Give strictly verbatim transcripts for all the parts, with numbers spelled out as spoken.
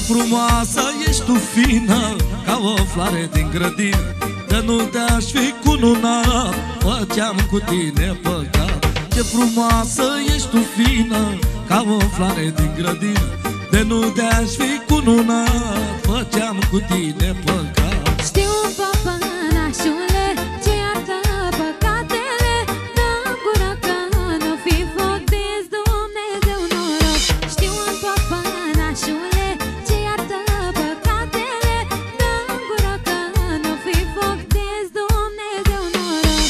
frumoasă ești tu, fină, ca o floare din grădină. Că nu te-aș fi cununat, făceam cu tine păcat. Ce frumoasă ești tu, fină, ca o floare din grădină. De nu te-aș fi cununat, făceam cu tine păcat. Știu, păpănașule, ce iartă păcatele, dă-mi gură că nu fi foc, de-ți Dumnezeu noroc. Știu, păpănașule, ce iartă păcatele, dă-mi gură că nu fi foc, de-ți Dumnezeu noroc.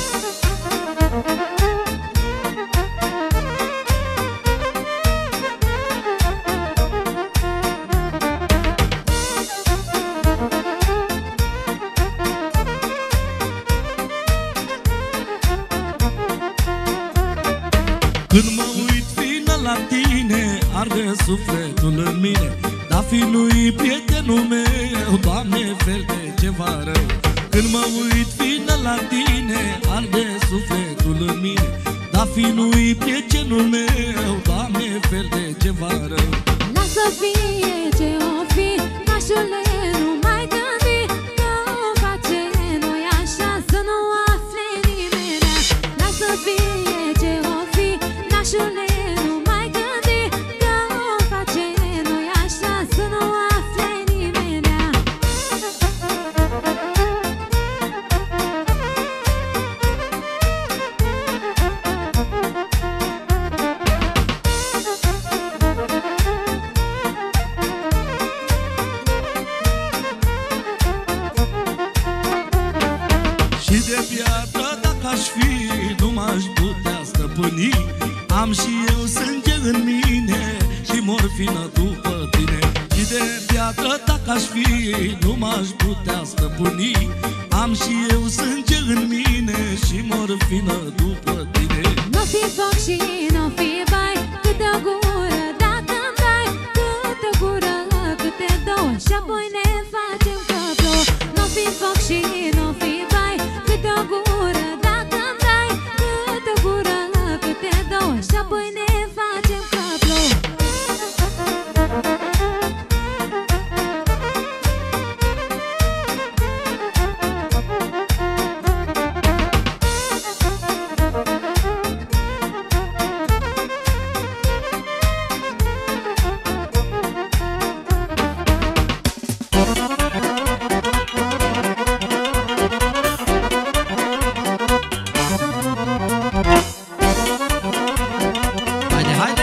Când mă uit, fină, la tine, arde sufletul în mine. Dar fi-lui prietenul meu, Doamne, fel de ceva rău. Când mă uit, fină, la tine, arde sufletul în mine. Dar fi-lui prietenul meu, Doamne, fel de ceva rău. Lasă fie ce-o fi, nașule, nu mai gândi că o face noi așa, să nu afle nimenea. Lasă fie ce-o fi, nașule, nu mai gândi că o face noi așa, să nu afle nimenea. Și de piatră, dacă aș fi, nu m-aș putea stăpâni. Am și eu sânge în mine și morfină după tine. Și de piatră, dacă aș fi, nu m-aș putea stăpâni. Am și eu sânge în mine și morfină după tine. Nu fi foc și nu fi bai, câte o gură dacă-mi dai, câte o gură, câte două, și apoi ne facem că plouă. Nu fi foc și nu fi bai, câte o gură dacă-mi dai, câte o gură, câte două, și apoi ne facem că plouă. Haide, haide!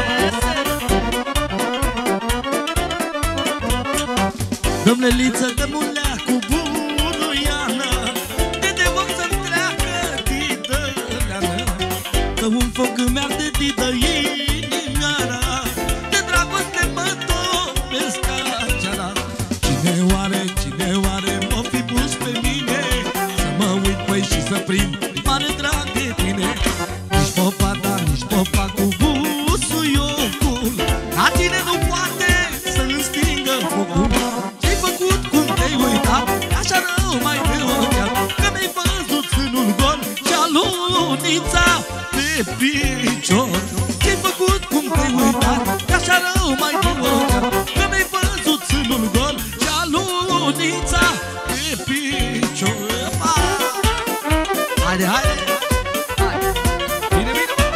Dă-mi leliță, dă-mi un leac cu buruiană, de te voc să-mi treacă didăleană. Că un foc îmi arde didă inimioara, de dragoste mă topesc ca ceara. Cine oare, cine oare m-o fi pus pe mine, să mă uit, păi, și să prind mare drag de tine. Nici popa, da, nici popa cu busuiocul, la tine nu poate să-mi stingă focul. Ce-ai făcut, cum te-ai uitat, așa rău mai de ochiat, că mi-ai văzut sânul gol și alunița pe picior. Ce-ai făcut, cum te-ai uitat, așa rău mai de ochiat, că mi-ai văzut sânul gol și alunița pe picior. Haide, haide! Bine, bine, bine!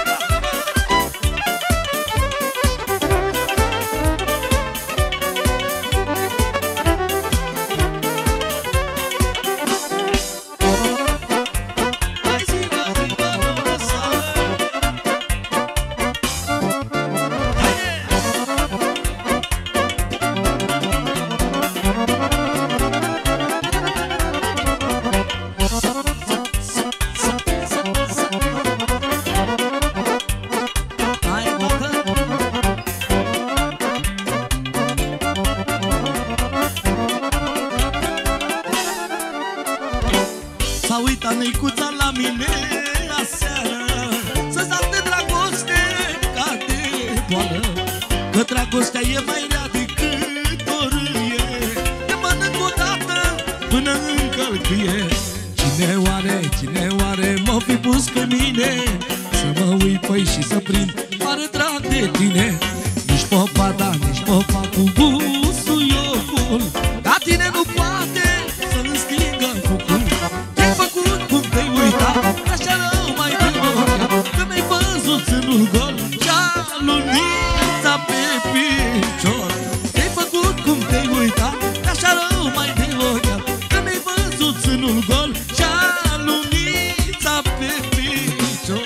Hai zi, bă, zi, bă, nu lăsa! Haide! Hai, bocă! S-a uitat neicuța la mine aseară, să zac de dragoste ca de boală. Că dragostea e mai rea decât o râie, te mănânc odată până în călcâie. Cine oare, cine oare m-o fi pus pe mine, să mă uit, păi, și să prind mare drag de tine. Nici popa, da, nici popa cu bun țânul gol și-a lunița pe picior. Te-ai făcut cum te-ai uitat, așa rău mai de ochiat, că mi-ai văzut țânul gol și-a lunița pe picior.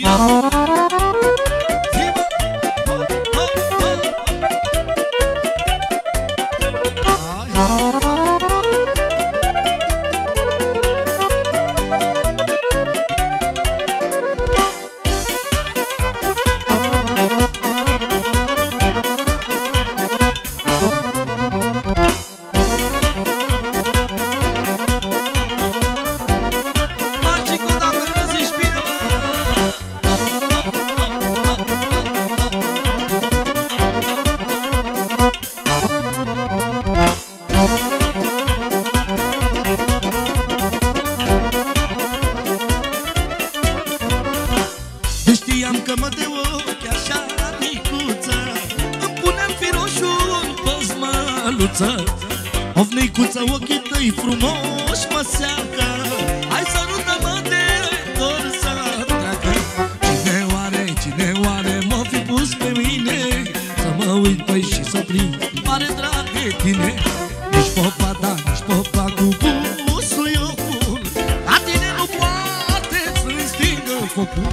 Știam că mă de ochi așa micuță, îmi puneam firoșul pe zmăluță. Of, neicuță, ochii tăi frumoși mă seacă, hai sărută-mă de dor să treacă. Cine oare, cine oare m-a fi pus pe mine să mă uit păi și să prind mare drag de tine? Nici popa ta, nici popa cu busul eu pun, la tine nu poate să-mi stingă focul.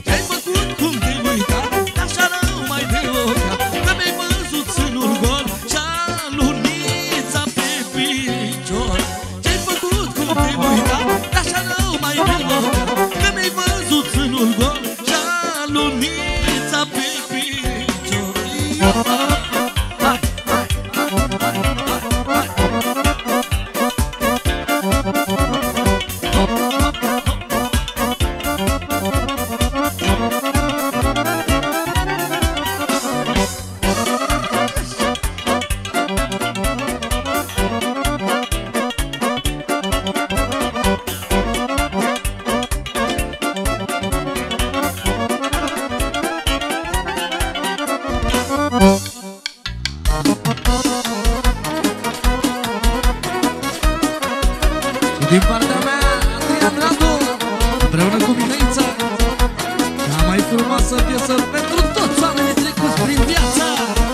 Din partea mea, Adrian Radu, împreună cu Mineița, cea mai frumoasă piesă pentru toți oamenii trecuți prin viață.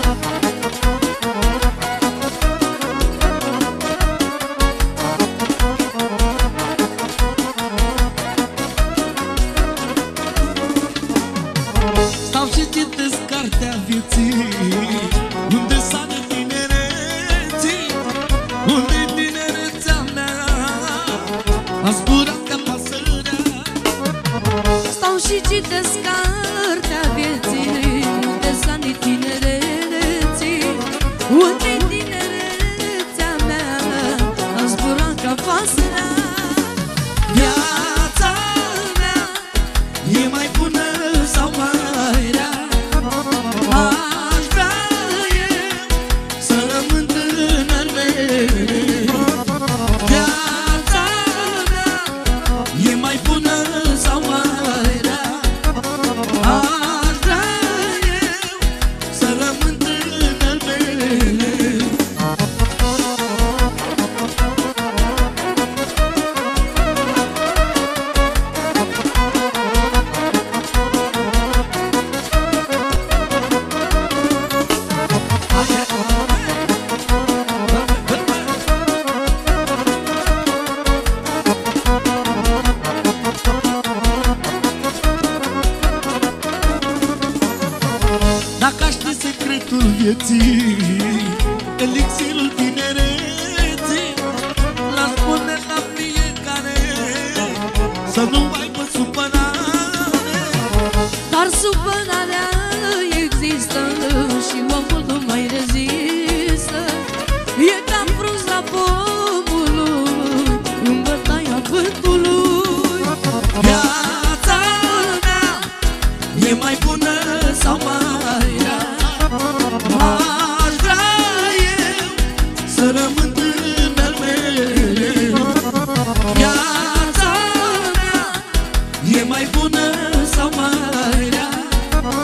Stau și citesc cartea vieții, unde s-a de tinereții, unde tinerețea mea a zburat ca pasărea. Stau și citesc cartea vieții, unde s-a de tinereții, unde tinerețea mea a zburat ca pasărea. Viața mea e mai bună sau mai rea? Aș vrea eu să rămân tânăr mereu. Viața mea e mai bună sau mai rea? Aș vrea eu să rămân tânăr mereu. Dacă aș ști secretul vieții, elixirul tinereții, l-aș pune la fiecare, să nu aibă supărare. Dar supărarea există și omul nu mai rezistă. E ca frunz la pomului în bătaia vântului. Viața mea e mai bună sau mai rea? Aș vrea eu să rămân tânăr mereu. Viața mea e mai bună sau mai rea?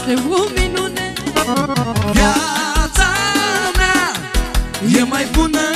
este o minune. Viața mea e mai bună